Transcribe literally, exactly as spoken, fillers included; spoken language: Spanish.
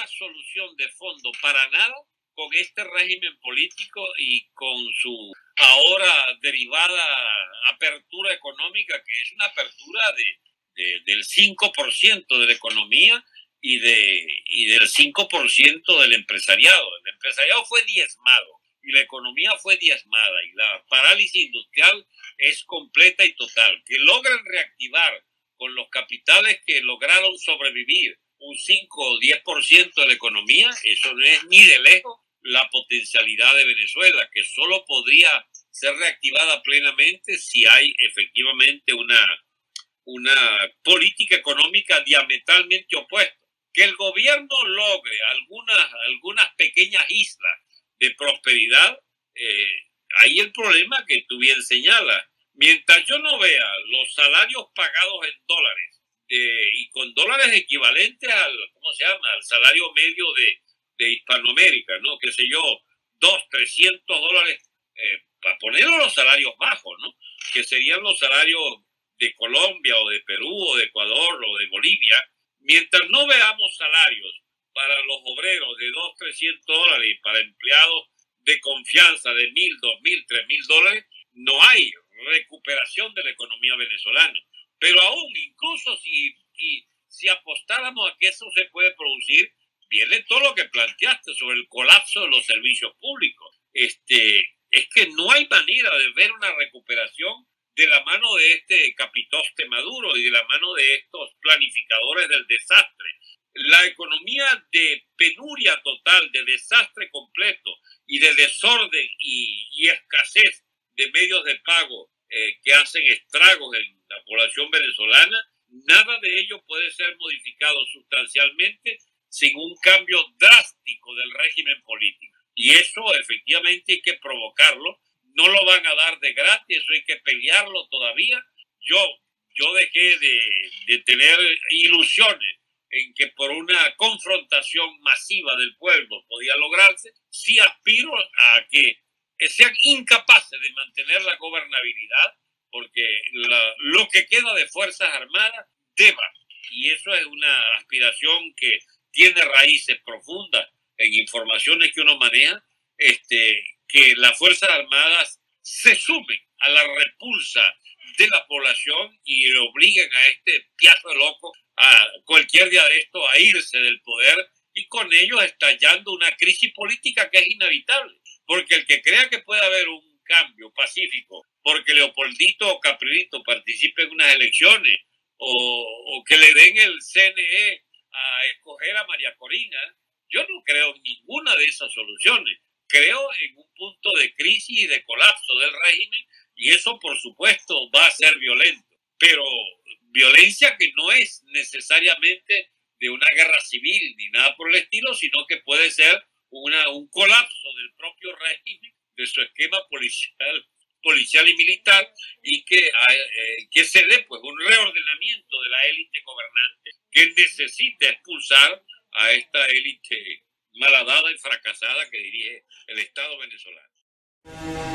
una solución de fondo para nada con este régimen político y con su ahora derivada apertura económica, que es una apertura de, de, del cinco por ciento de la economía y, de, y del cinco por ciento del empresariado. El empresariado fue diezmado y la economía fue diezmada y la parálisis industrial es completa y total. Que logren reactivar con los capitales que lograron sobrevivir un cinco o diez por ciento de la economía, eso no es ni de lejos la potencialidad de Venezuela, que solo podría ser reactivada plenamente si hay efectivamente una, una política económica diametralmente opuesta. Que el gobierno logre algunas, algunas pequeñas islas de prosperidad, eh, ahí el problema que tú bien señalas. Mientras yo no vea los salarios pagados en dólares eh, y con dólares equivalentes al, ¿cómo se llama?, al salario medio de, de Hispanoamérica, ¿no? Qué sé yo, dos, trescientos dólares, eh, para ponerlo los salarios bajos, ¿no? Que serían los salarios de Colombia o de Perú o de Ecuador o de Bolivia. Mientras no veamos salarios para los obreros de dos, trescientos dólares y para empleados de confianza de mil, dos mil, tres mil dólares, no hay recuperación de la economía venezolana. Pero aún, incluso si, si, si apostáramos a que eso se puede producir, viene todo lo que planteaste sobre el colapso de los servicios públicos. Este, es que no hay manera de ver una recuperación de la mano de este capitoste Maduro y de la mano de estos planificadores del desastre. La economía de penuria total, de desastre completo y de desorden y, y escasez de medios de pago eh, que hacen estragos en la población venezolana, nada de ello puede ser modificado sustancialmente sin un cambio drástico del régimen político. Y eso efectivamente hay que provocarlo. No lo van a dar de gratis, eso hay que pelearlo todavía. Yo, yo dejé de, de tener ilusiones en que por una confrontación masiva del pueblo podía lograrse. Sí aspiro a que sean incapaces de mantener la gobernabilidad, porque la, lo que queda de Fuerzas Armadas deba, y eso es una aspiración que tiene raíces profundas en informaciones que uno maneja, este, que las Fuerzas Armadas se sumen a la repulsa de la población y le obliguen a este piazo de loco a cualquier día de esto a irse del poder, y con ello estallando una crisis política que es inevitable. Porque el que crea que puede haber un cambio pacífico porque Leopoldito o Caprilito participe en unas elecciones o, o que le den el C N E a escoger a María Corina, yo no creo en ninguna de esas soluciones. Creo en un punto de crisis y de colapso del régimen, y eso por supuesto va a ser violento, pero violencia que no es necesariamente de una guerra civil ni nada por el estilo, sino que puede ser una, un colapso del propio régimen, de su esquema policial, policial y militar, y que, eh, que se dé pues un reordenamiento de la élite gobernante que necesita expulsar a esta élite malhadada y fracasada que dirige el Estado venezolano.